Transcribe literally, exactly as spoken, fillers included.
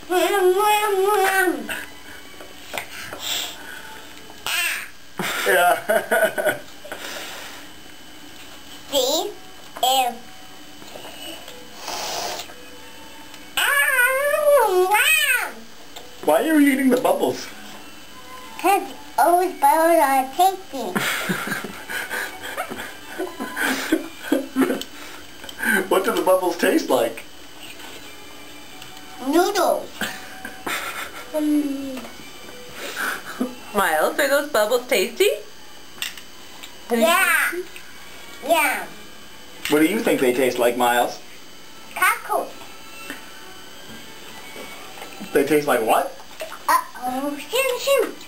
Yeah. See? If Why are you eating the bubbles? because those bubbles are tasty. What do the bubbles taste like? Noodles. mm. Miles, are those bubbles tasty? Yeah. Yeah. What do you think they taste like, Miles? Cockle. They taste like what? Uh-oh. Shoot, shoot.